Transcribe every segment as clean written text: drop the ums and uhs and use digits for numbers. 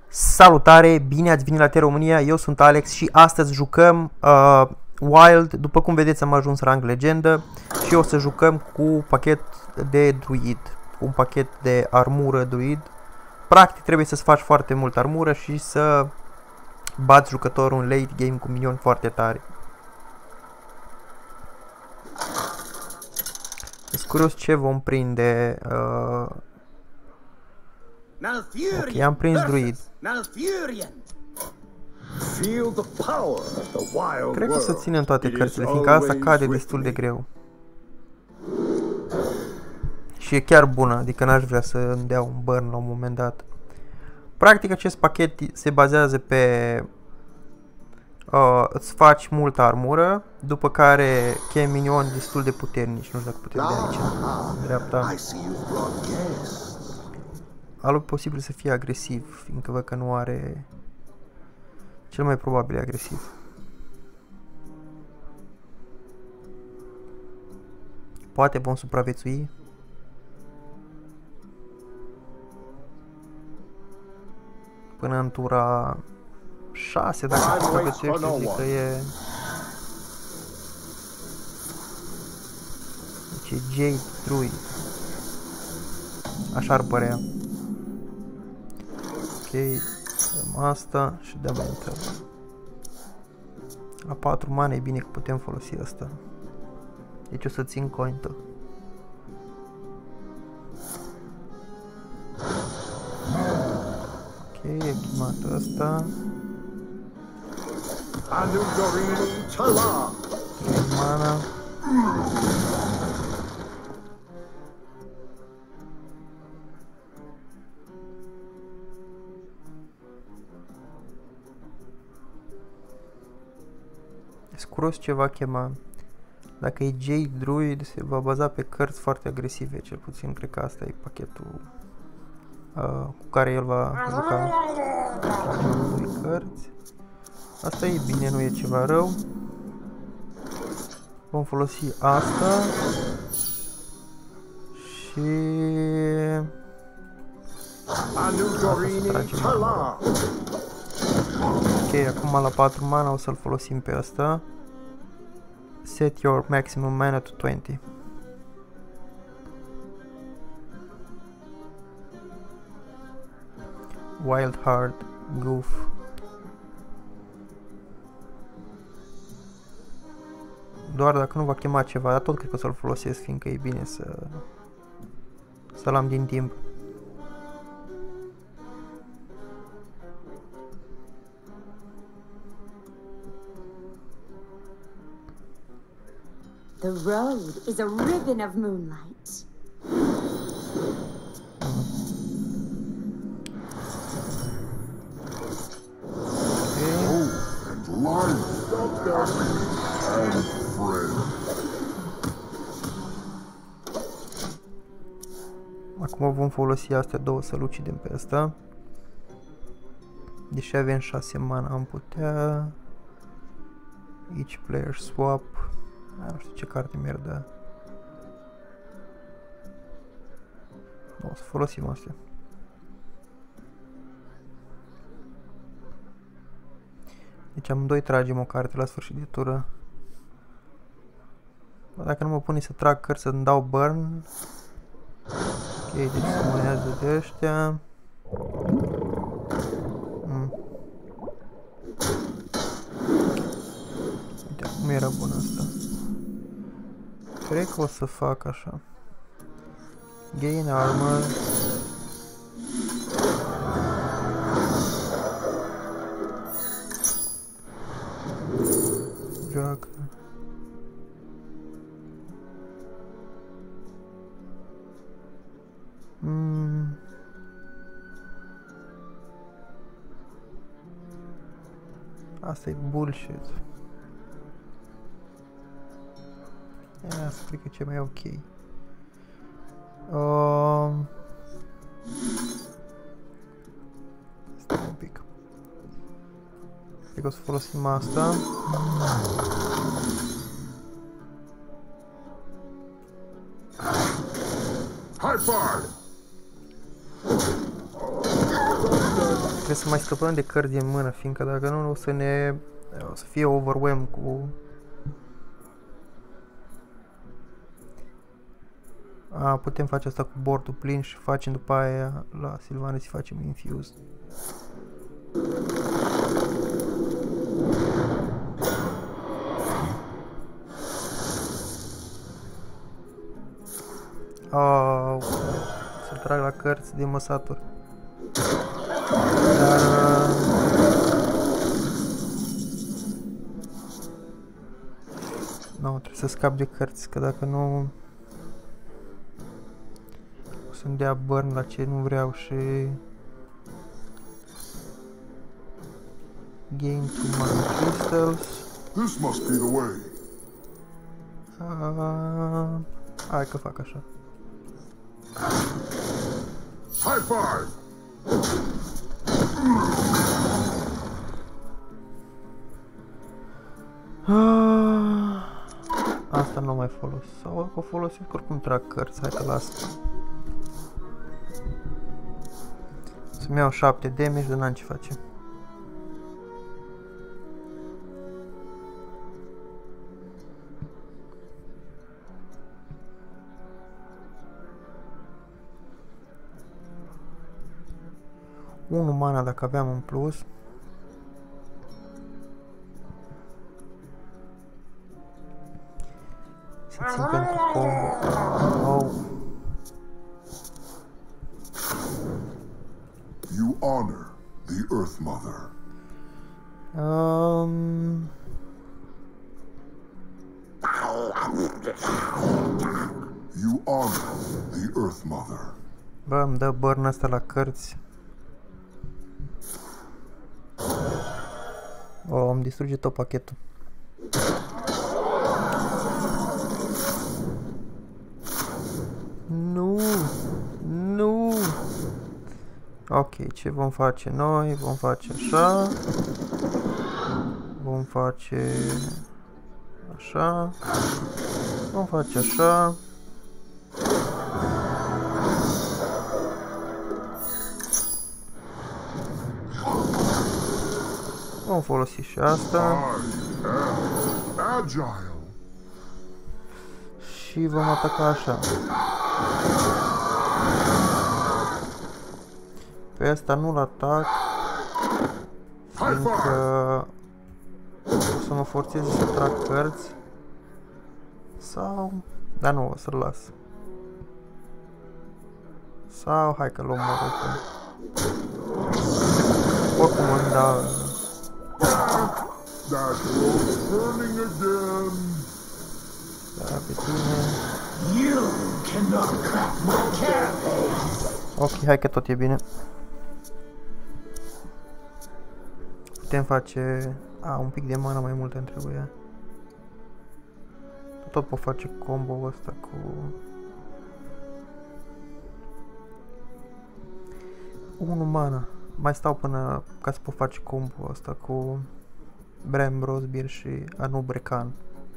Salutare, bine ați venit la T-România, eu sunt Alex și astăzi jucăm Wild. După cum vedeți am ajuns rang legendă și o să jucăm cu pachet de druid, cu un pachet de armură druid. Practic trebuie să-ți faci foarte mult armură și să bați jucătorul în late game cu minioni foarte tari. Sunt curios ce vom prinde. Ok, am prins druid. Cred că o să ținem toate cărțile, fiindcă asta cade destul de greu. Și e chiar bună, adică n-aș vrea să îmi dea un burn la un moment dat. Practic acest pachet se bazează pe îți faci multă armură, după care chem minioni destul de puternici, nu știu dacă puteți vedea aici, în dreapta. Alu posibil să fie agresiv, fiindcă văd că nu are, cel mai probabil e agresiv. Poate vom supraviețui. Până în tura 6, dacă supraviețuiește, zic că e... Deci e Jade Druid. Așa ar părea. Ok, dăm asta și dăm enter. La 4 mane e bine că putem folosi asta. Deci o să țin cointă. Ok, e chemat ăsta. 3 mana. Scros ce va chema. Dacă e Jade Druid, se va baza pe cărți foarte agresive, cel puțin cred că asta e pachetul cu care el va juca. Cărți. Asta e bine, nu e ceva rău. Vom folosi asta și ok, acum la 4 mana o să-l folosim pe asta. Set your maximum mana to 20. Wild Heart, Goof. Doar dacă nu va chema ceva, dar tot cred că o să-l folosesc, fiindcă e bine să-l am din timp. The road is a ribbon of moonlight. Acum vom folosi astea două să-l ucidem pe asta. Deși avem 6 mana, am putea each player swap. Nu știu ce carte mi-ar da. O să folosim astea. Deci amândoi tragem o carte la sfârșit de tură. Dacă nu mă pune să trag cărți să-mi dau burn. Ok, deci se mânează de ăștia. Uite, cum era bună asta. Cred că o să fac așa. Gain armor. Joacă. Asta e bullshit. Asta cred că e ce mai ok. Stai un pic. Cred că o să folosim asta. High five! Trebuie să mai scăpăm de cărți din mână, fiindcă dacă nu o să ne... o să fie overwhelm cu... putem face asta cu bordul plin și facem după aia la Sylvanas și facem infused. Să trag la cărți de măsatur. Dar... nu, trebuie să scap de cărți, că dacă nu... o să-mi dea burn la ce nu vreau și... gain 2 mana crystals. This must be the way. Hai că fac așa. High five! Asta nu mai folos. Sau o folosesc, oricum trag cărți, hai că las. Să-mi iau 7 damage, de n-am ce face. Unu mana dacă aveam în plus. Să țin pentru combo. Oh. You honor the Earth Mother. You honor the Earth Mother. Bă, îmi dă burn ăsta la cărți. Îmi distruge tot pachetul. Nu! Nu! Ok, ce vom face noi? Vom face așa. Vom face așa. Vom face așa. Vom folosi și asta. Agile. Și vom ataca așa. Pe asta nu-l atac, fiindcă o să mă forțeze să trag cărți. Sau... dar nu, o să-l las. Sau hai că luăm oricum. Oricum îmi dau... That road's burning again. Da, pe tine. You cannot crack my carapace. Ok, hai că tot e bine. Putem face... un pic de mana mai mult îmi trebuie. Tot pot face combo ăsta cu... 1 mana. Mai stau până ca să pot face combo ăsta cu Bram, Rosbeer și Anubrecan.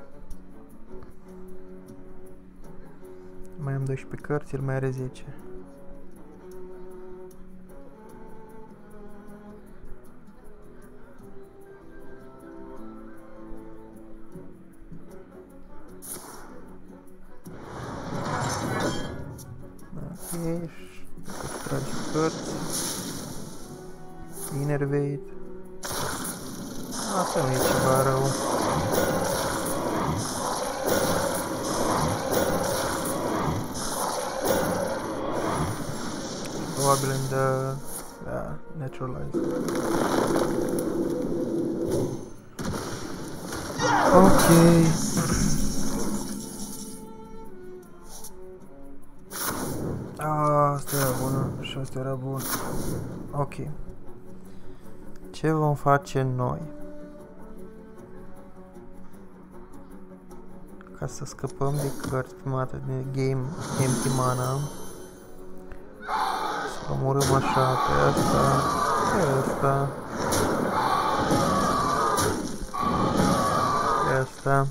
Mai am 12 cărți, el mai are 10. Ok, și tragi cărți. Innervate. Asta nu e ceva rău. Probabil îmi dă... da, Naturalize. Ok. Asta era bună și asta era bun. Ok. Ce vom face noi? Ca să scăpăm de cărți prima dată de game empty mana. Să omorâm așa pe asta, pe asta, pe asta.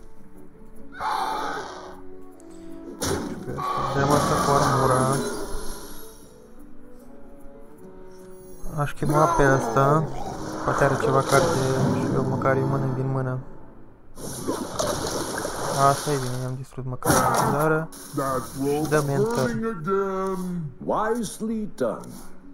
Și pe asta. Dăm asta cu armura. Aș chema pe asta. Poate are ceva carte și eu măcar îi mănânc din mână. Asta e bine, i-am distrus măcar o cazară. Și dăm enter. Wisely done.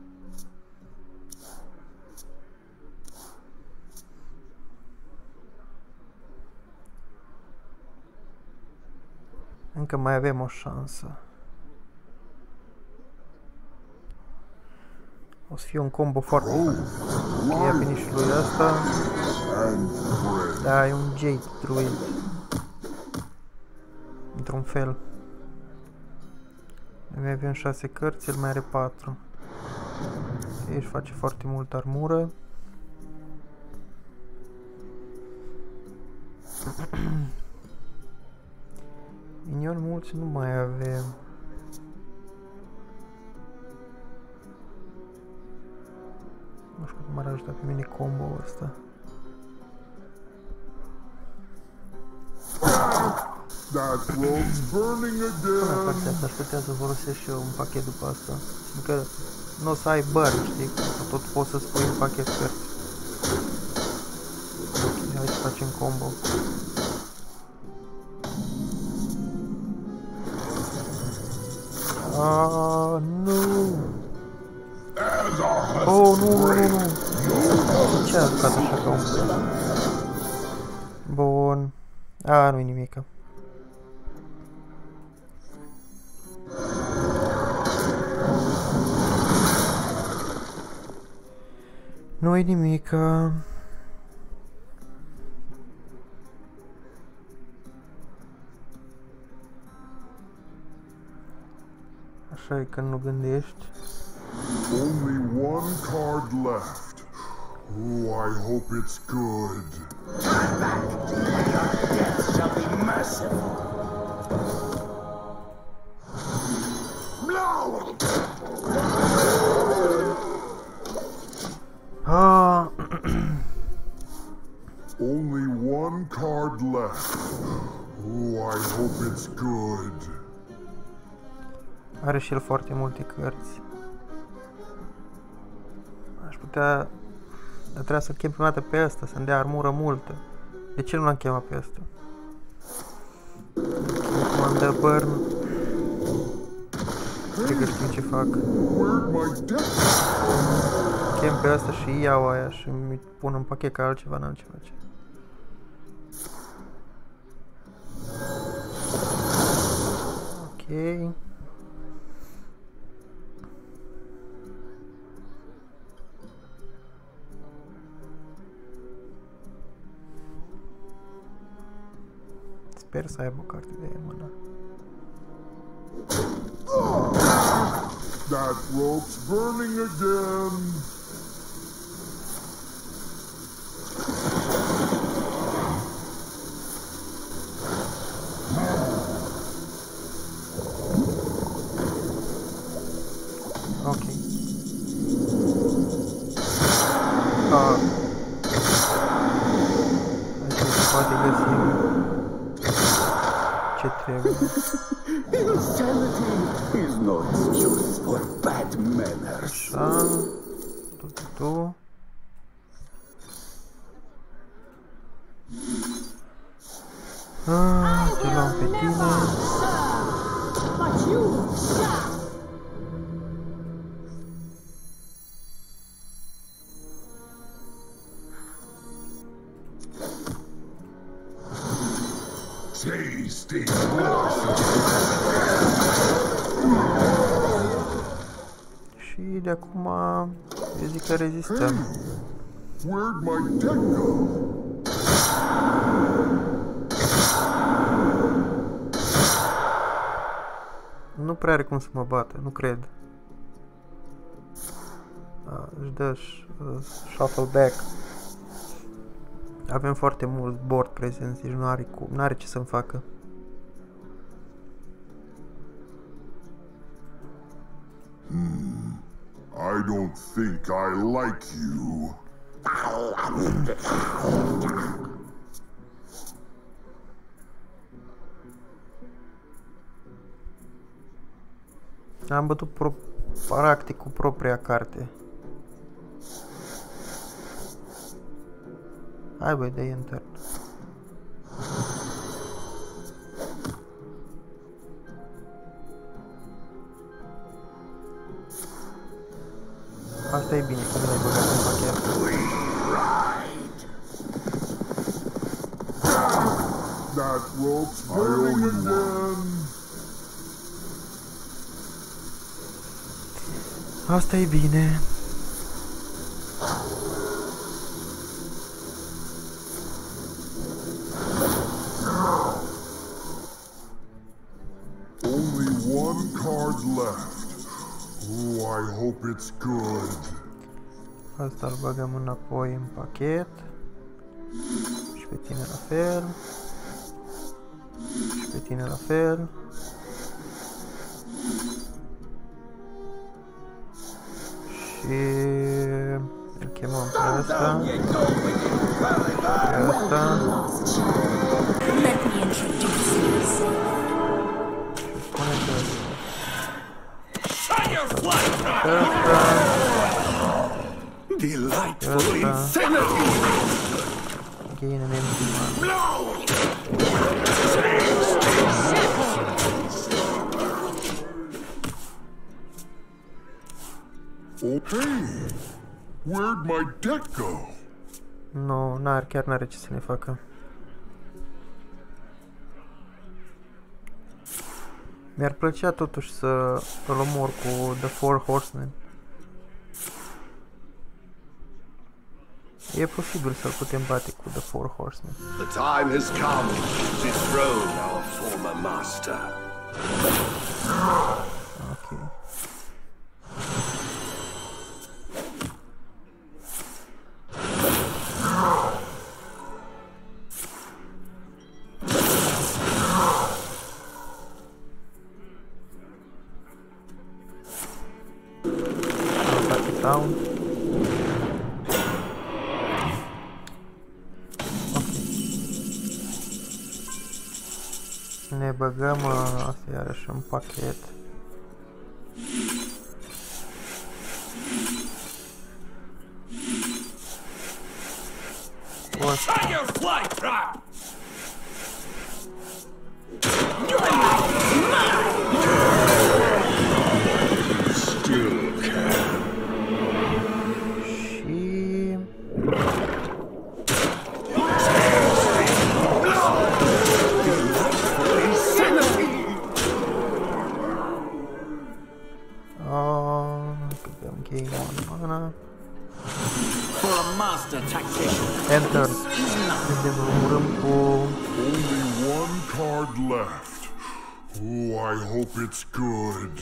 Încă mai avem o șansă. O să fie un combo foarte fain. Cheia finish-ul lui asta. Da, e un Jade Druid. Într-un fel. Noi avem 6 cărți, el mai are 4. Își face foarte multă armură. Minioni mulți nu mai avem. Nu știu cum m-ar ajuta pe mine combo-ul ăsta. Până partea asta aș putea să folosesc și eu un pachet după asta. Încă nu o să ai bani, știi? Tot poți să spui un pachet cărți. Ok, hai să facem combo. Nu! Oh, nu! Ce a jucat așa ca un plan? Bun. Nu-i nimică. Nu-i nimică. Așa e când nu gândești. Only one card left. Oh, I hope it's good. Death shall be merciful. No! Only one card left. Oh, I hope it's good. Are și el foarte multe cărți. Aș putea... Dar trebuia să-l chem prima dată pe ăsta, să-mi dea armură multă. De ce nu l-am chemat pe ăsta? M-am dă burn. Cred că știu ce fac. Chem pe ăsta și iau aia și mi pun în pachet ca altceva, n-am ce face. Ok. Sper să aibă o carte de aia în mână. That rope's burning again. Ok. Aici se poate găsi ce trebuie. Insanity is no excuse for bad manners. Așa. Tu. Te luăm pe tine. But you shall. Tasty. Și de acum eu zic că rezistăm. Where'd my deck go? Nu prea are cum să mă bată, nu cred. Își dă shuffle back. Avem foarte mult board prezenți, deci nu are ce să-mi facă. I don't think I like you. Am bătut practic cu propria carte. Hai băi, dă enter. Asta e bine, cum l-ai băgat în pachet. That rope's burning again. Asta e bine. Only one card left. Oh, I hope it's good. Asta îl băgăm înapoi în pachet. Și pe tine la fel. Și pe tine la fel. Și îl chemăm pe asta. Pe asta. Let me introduce you. Și spune că Delightful insanity! gain an empty one. Oh, hey! Where'd my deck go? Nu, chiar n-are ce să ne facă. Mi-ar plăcea totuși să îl omor cu The Four Horsemen. E posibil să-l putem bate cu The Four Horsemen. The time has come to dethrone our former master. Ok. Down. Ne băgăm asta iarăși în pachet. Enter. Only one card left. Oh, I hope it's good.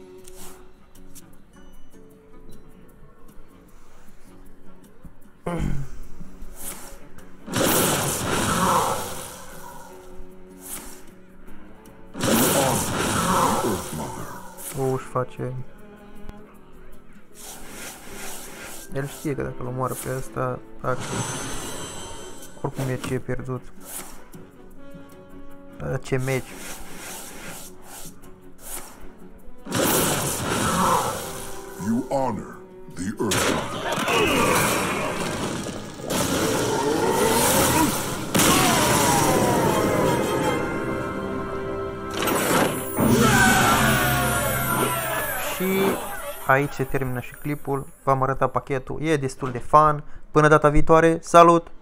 Își face. El știe că dacă îl omoară pe ăsta, practic, oricum e ce e pierdut. Dar ce meci. You honor the Earth. Și aici se termină și clipul. V-am arătat pachetul, e destul de fun. Până data viitoare, salut!